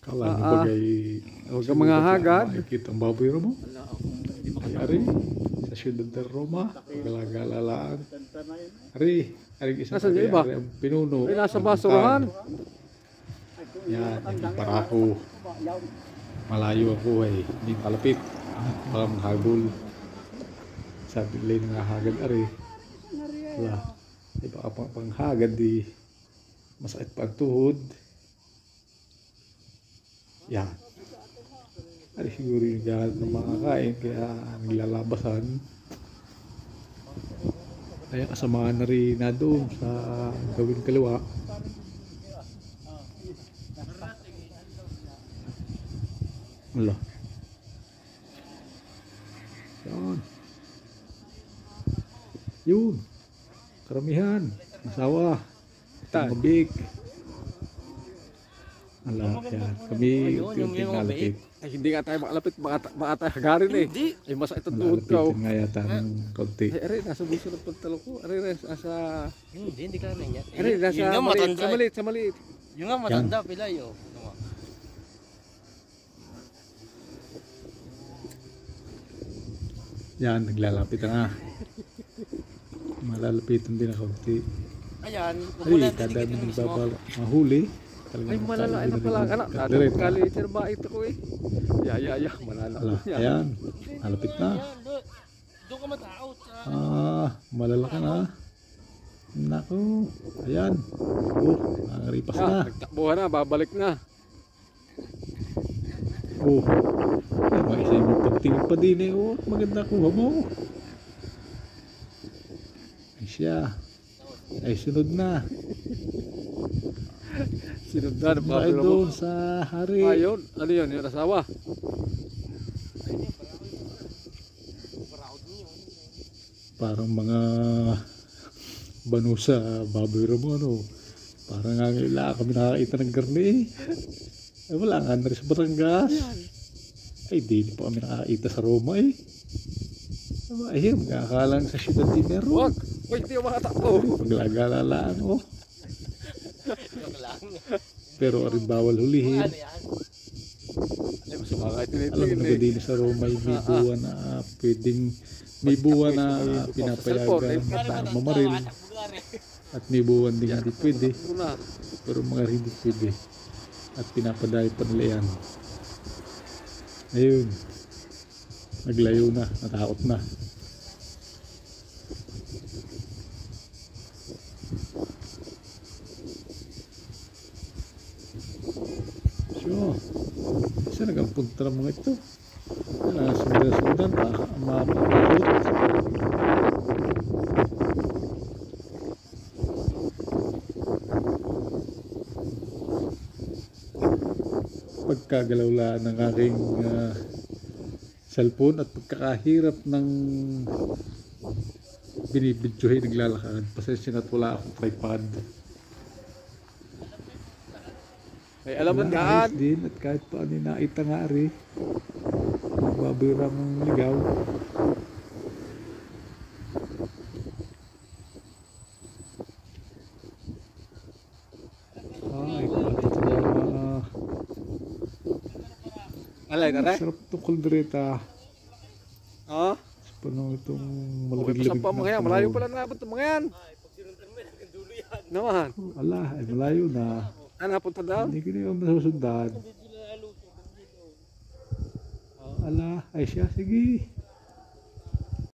Kala niyo bagay Huwag kang mga hagad. makikita ang baboy mo. Ay, ari, sa siyudad ng Roma, pagalagalalaan. Ari, isang Nasaan yung iba? ari ang pinuno. Ay, nasa ang basurahan. bintang. Yan, yung parako. Malayo ako eh, hindi malapit. Baka maghabol. Sabi nila yung hagad ari. Wala. Ay, baka panghagad di masakit pa ang tuhod. Yan. Ay, siguro yung gagal ng mga kain, kaya naglalabasan. Kaya kasamahan na rin na doon sa gawin kaliwa. Wala. Yan. Yun. Karamihan. Masawa. Mabig. Ala, yan. Kami unti-unting nalapit. Ay, hindi nga tayo makalapit, baka tayo hagarin eh. Hindi. Ay, masakit ang tuhod ko. Nalapitin nga yata ng kaunti. Ay, aray, nasa buso ng pantalo ko. Aray, nasa... Hindi ka na niya. Aray, nasa Yung nga maliit, matanda. sa maliit, sa maliit. Yung nga matanda, pila yun. Yan, naglalapit na nga. Malalapitan din ang kaunti. Ayan, Ay, kada na nagbabalak mahuli. Ay, malalain na pala. Anak, Kadireta. kalitir ba ito ko eh. Ya, malala. Ala, ayan. Malapit na. Doon ka mataot. Malalaki na. Naku. Ayan. Oh, nakaripas na. Nagtakbuhan na, babalik na. Oh. Ay, mga isa yung pagtingin pa din eh. Oh, maganda kuha mo. Ay siya. Ay, sunod na. Sinundan, Ay, babalik mo. doon sa hari. Ayun, ano yun, yung asawa. Parang mga banusa, baboy mo, ano. Parang nga ngayon kami nakakita ng garni eh. Ay, wala nga na rin sa Batangas. Ay, di pa kami nakakita sa Roma eh. Ay, magkakalang sa siyudad din meron. Huwag! Huwag, hindi yung makatakbo. Paglagalalaan oh. Pero rin bawal hulihin. Ay, masama kahit Alam mo na din sa Roma may buwan na pwedeng may buwan na pinapayagan na mamaril at may buwan din hindi pwede, Una. pero mga hindi pwede at pinapadayo pa nila yan. Ayun, naglayo na, natakot na. So, saan nagpunta ng mga ito? Sundan-sundan, mapapakot. Pagkagalaw ng aking cellphone at pagkakahirap ng binibidyohin naglalakad. Pasensya na't wala akong tripod. May alam mo Ayos gaan. din at kahit paano nakita nga rin. Baboy ramang ligaw. Ay, bakit Alay, taray. sarap itong kuldereta. Oh, Panong itong okay, malabig-labig pa mga yan. Malayo pala nabot ng mga yan. Naman. Ala, ay malayo na. Ano napunta daw? Hindi ko na yung masusundan. Ala, ay siya, sige.